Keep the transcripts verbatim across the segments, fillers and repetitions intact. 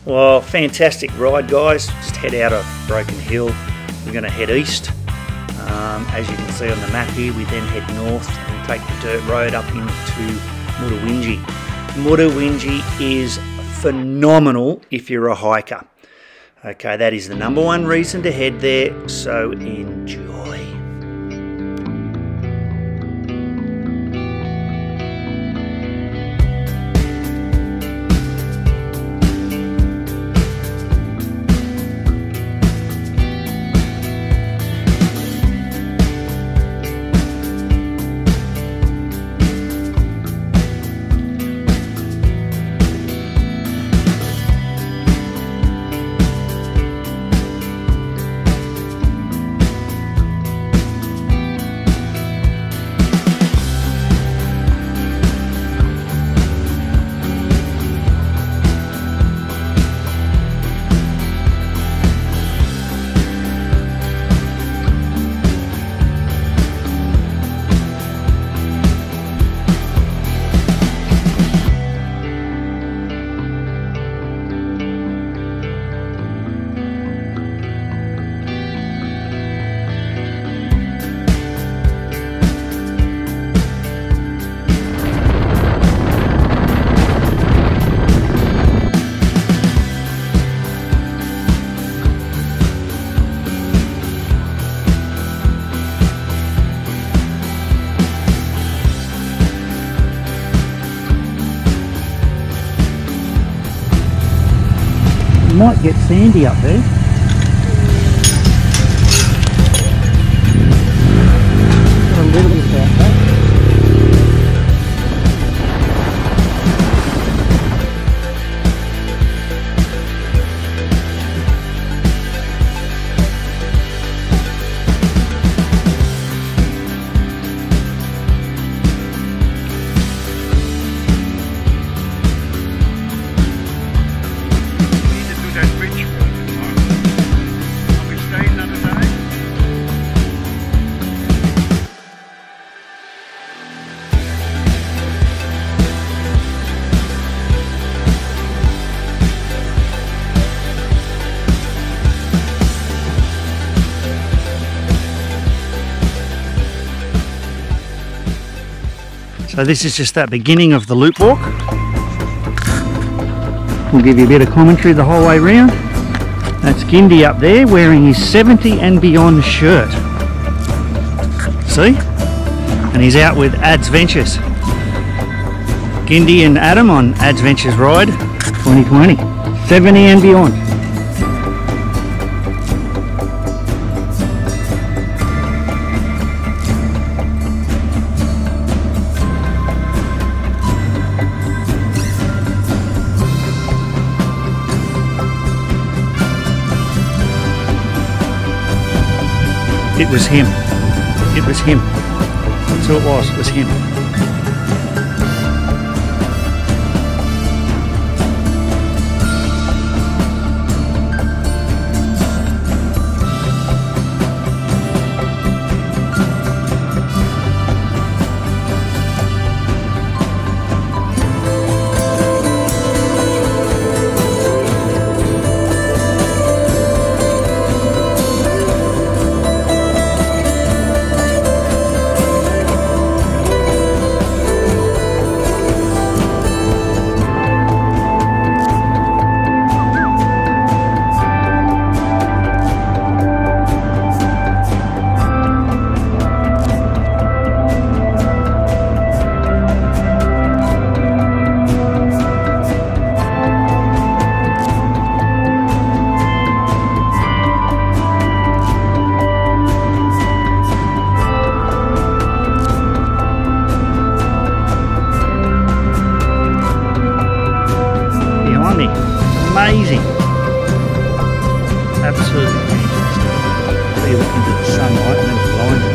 Well, fantastic ride, guys. Just head out of Broken Hill. We're going to head east. Um, as you can see on the map here, we then head north and take the dirt road up into Mutawintji. Mutawintji is phenomenal if you're a hiker. Okay, that is the number one reason to head there, so enjoy. Might get sandy up there. Got a little bit about that. So this is just that beginning of the loop walk. We'll give you a bit of commentary the whole way round. That's Gindy up there wearing his seventy and beyond shirt. See? And he's out with Adsventures. Gindy and Adam on Adsventures Ride twenty twenty. seventy and beyond. It was him. It was him. That's who it was. It was him. Amazing. Absolutely fantastic. So you look into the sunlight and then blinding.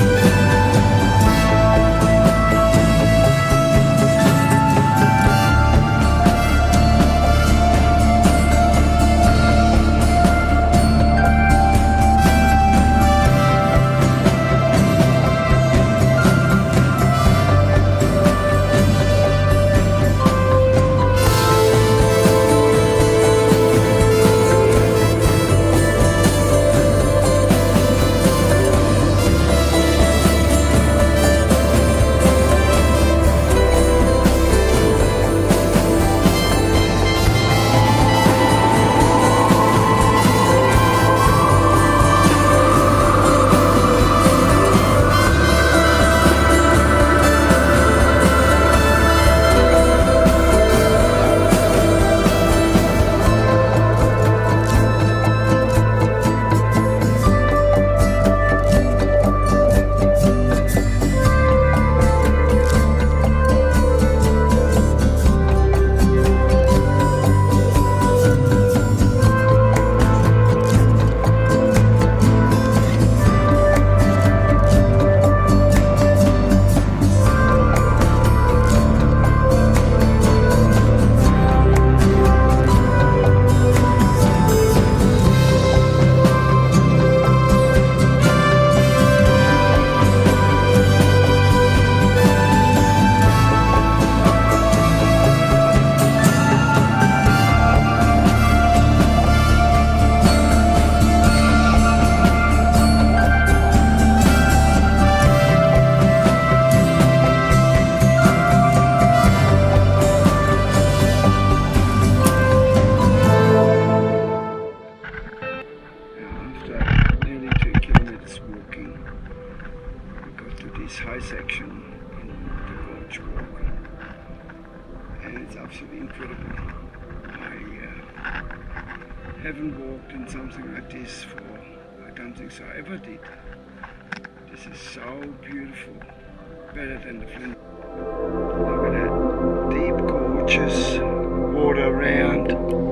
starts walking. We got to this high section in the Gorge Walk, and it's absolutely incredible. I uh, haven't walked in something like this for, I don't think so I ever did. This is so beautiful, better than the Flint. Look at that, deep gorges, water around,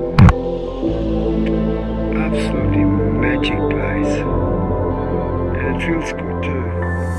absolutely magic place, and it feels good too.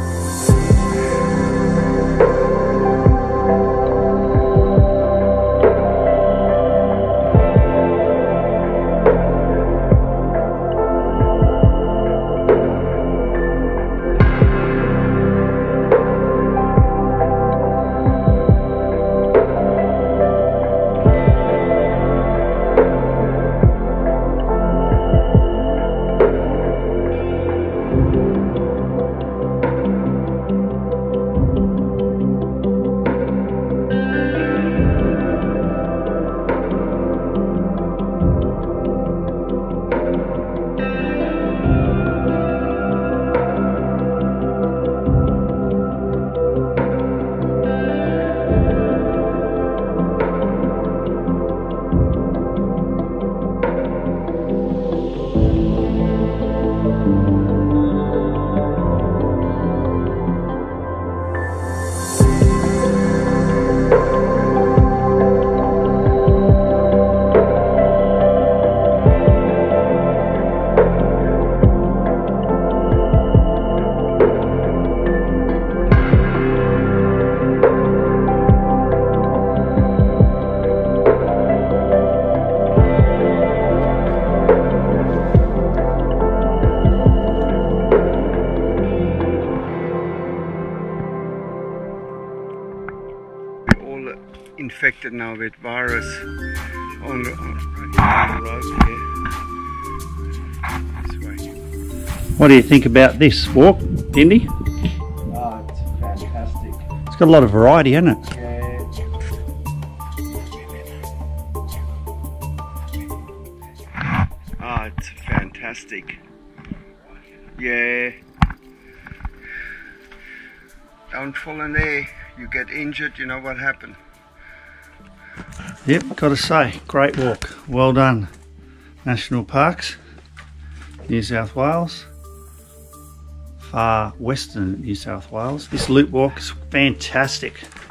Infected now with virus on the, on the road here. This way. What do you think about this walk, Indy? Oh, it's fantastic. It's got a lot of variety, hasn't it? Yeah. Oh, it's fantastic. Yeah. Don't fall in there. You get injured, you know what happened. Yep, got to say, great walk. Well done. National Parks, New South Wales, far western New South Wales. This loop walk is fantastic.